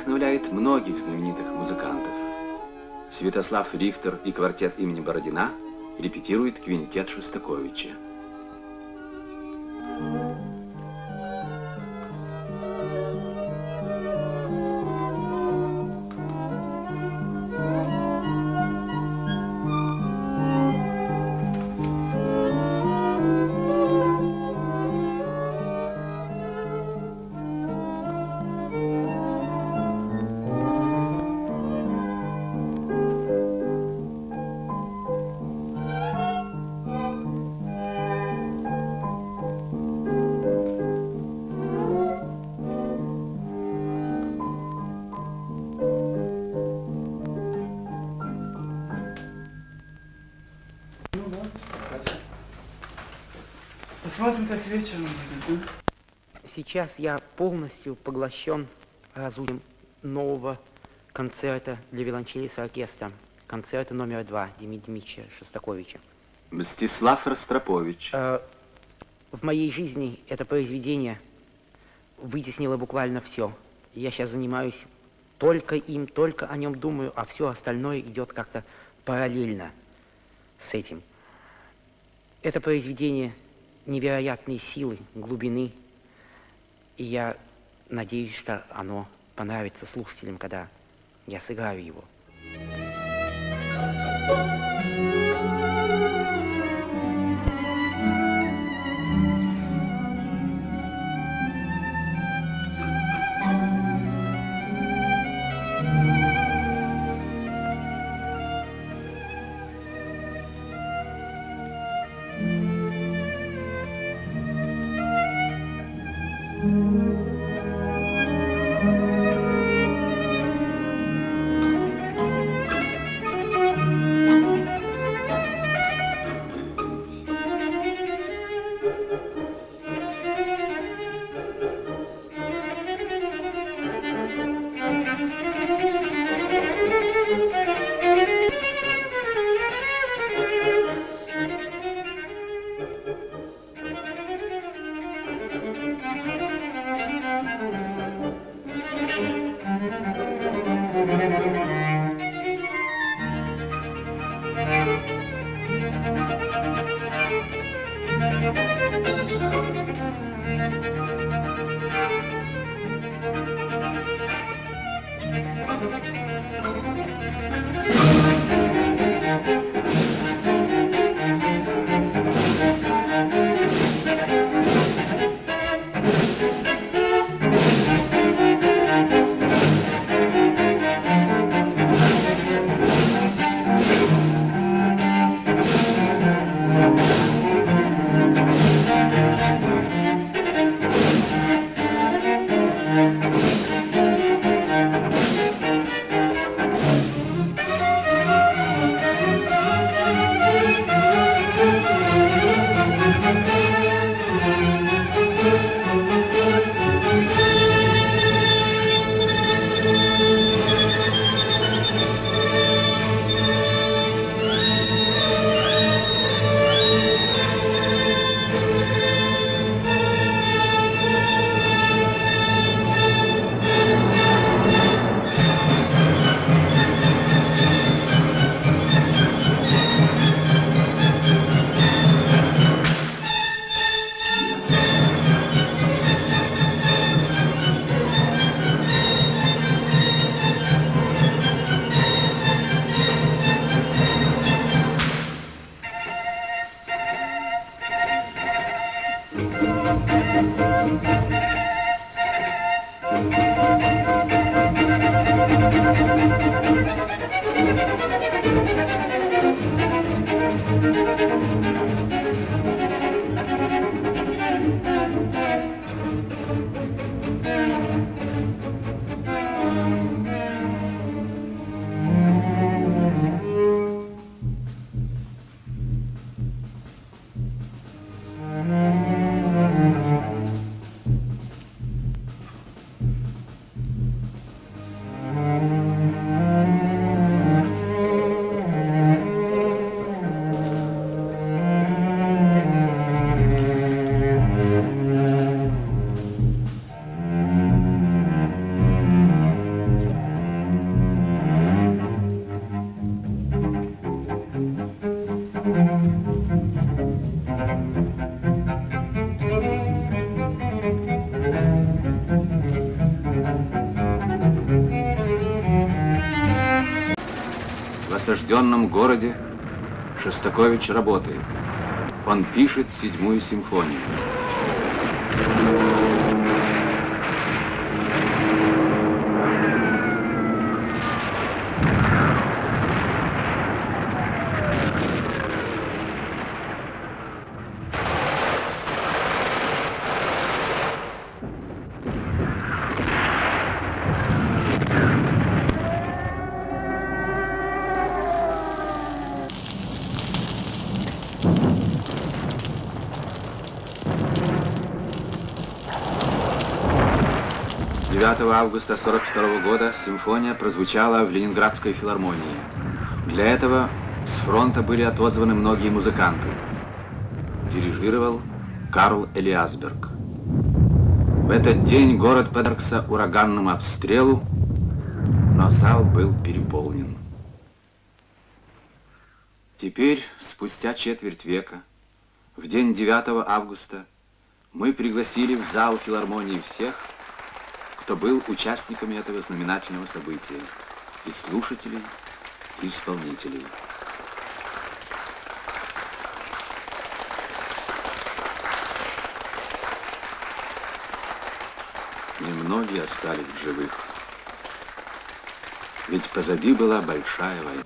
вдохновляет многих знаменитых музыкантов. Святослав Рихтер и квартет имени Бородина репетирует квинтет Шостаковича. Посмотрим, как вечером будет, да? Сейчас я полностью поглощен разумием нового концерта для виолончели с оркестром. Концерта номер 2 Демида Дмитриевича Шостаковича. Мстислав Ростропович. В моей жизни это произведение вытеснило буквально все. Я сейчас занимаюсь только им, только о нем думаю, а все остальное идет как-то параллельно с этим. Это произведение невероятной силы, глубины, и я надеюсь, что оно понравится слушателям, когда я сыграю его. осажденном городе Шостакович работает. Он пишет 7-ю симфонию. Августа 1942 года симфония прозвучала в Ленинградской филармонии. Для этого с фронта были отозваны многие музыканты. Дирижировал Карл Элиасберг. В этот день город подвергся ураганному обстрелу, но зал был переполнен. Теперь, спустя четверть века, в день 9 августа, мы пригласили в зал филармонии всех, кто был участниками этого знаменательного события, и слушателей, и исполнителей. Немногие остались в живых, ведь позади была большая война.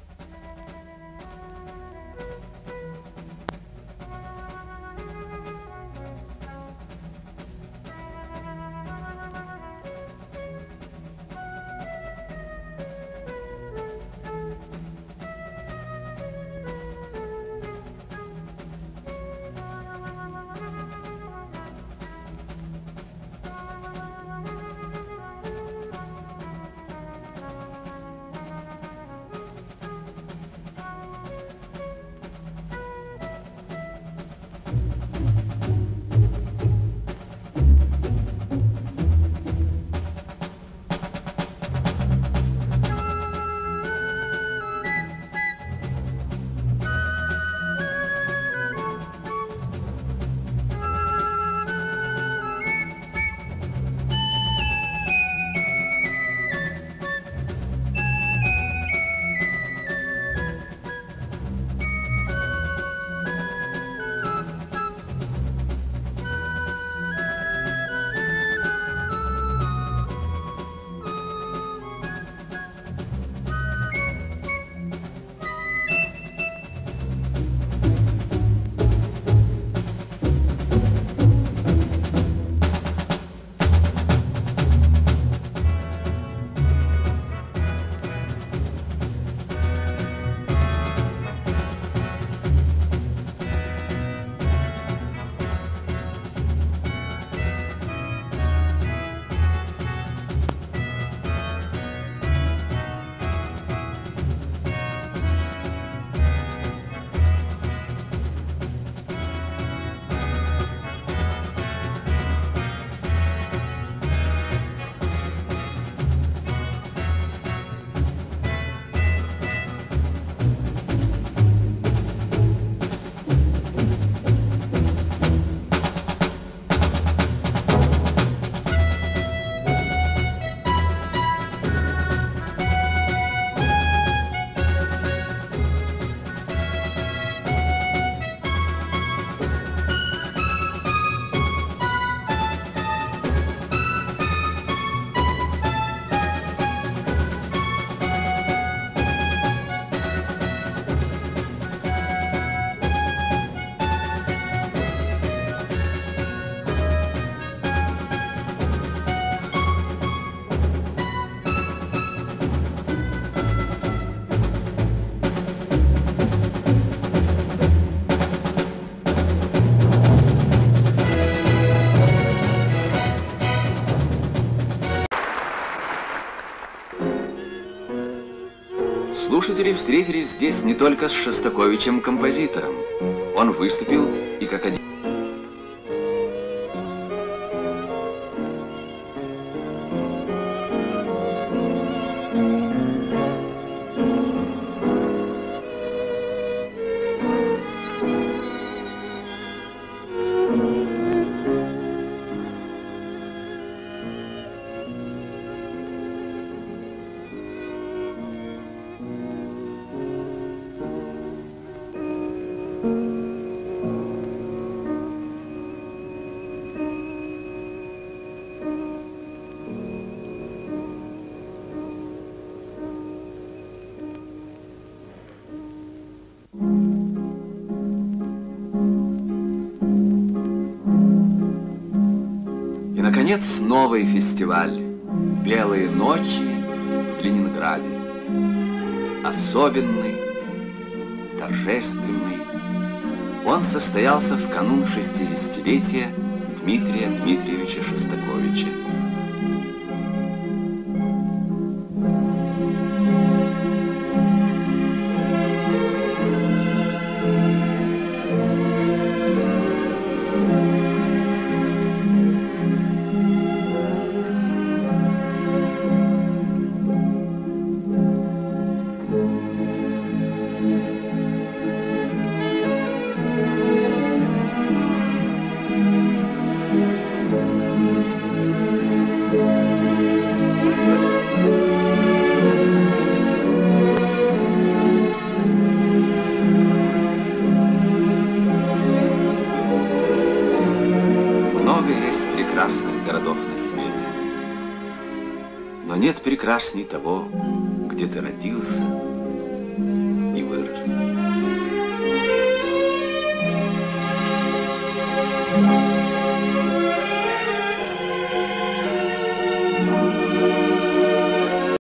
Слушатели встретились здесь не только с Шостаковичем, композитором. Он выступил и как один. наконец, новый фестиваль «Белые ночи» в Ленинграде. Особенный, торжественный. Он состоялся в канун 60-летия Дмитрия Дмитриевича Шостаковича. Прекрасных городов на свете, но нет прекрасней того, где ты родился